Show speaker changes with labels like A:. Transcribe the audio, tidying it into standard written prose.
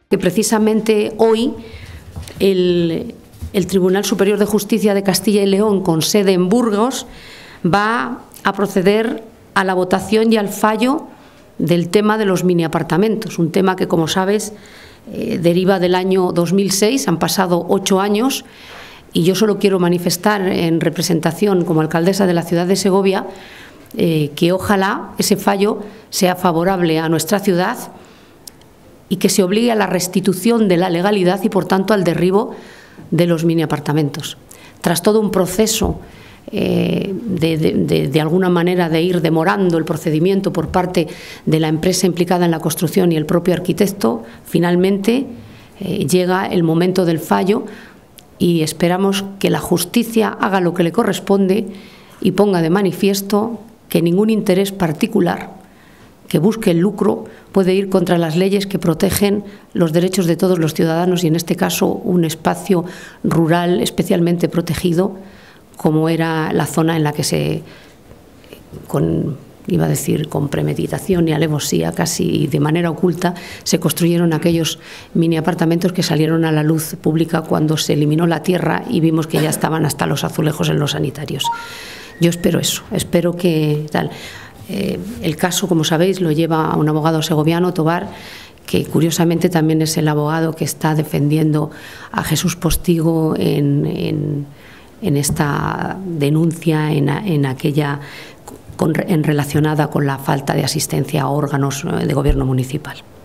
A: Que precisamente hoy el Tribunal Superior de Justicia de Castilla y León, con sede en Burgos, va a proceder a la votación y al fallo del tema de los mini apartamentos, un tema que, como sabes, deriva del año 2006, han pasado 8 años, y yo solo quiero manifestar en representación como alcaldesa de la ciudad de Segovia que ojalá ese fallo sea favorable a nuestra ciudad y que se obligue a la restitución de la legalidad y, por tanto, al derribo de los mini apartamentos. Tras todo un proceso de alguna manera de ir demorando el procedimiento por parte de la empresa implicada en la construcción y el propio arquitecto, finalmente llega el momento del fallo y esperamos que la justicia haga lo que le corresponde y ponga de manifiesto que ningún interés particular que busque el lucro puede ir contra las leyes que protegen los derechos de todos los ciudadanos y, en este caso, un espacio rural especialmente protegido como era la zona en la que con premeditación y alevosía, casi de manera oculta, se construyeron aquellos mini apartamentos que salieron a la luz pública cuando se eliminó la tierra y vimos que ya estaban hasta los azulejos en los sanitarios. Yo espero eso, espero que tal. El caso, como sabéis, lo lleva un abogado segoviano, Tobar, que curiosamente también es el abogado que está defendiendo a Jesús Postigo en esta denuncia, relacionada con la falta de asistencia a órganos de gobierno municipal.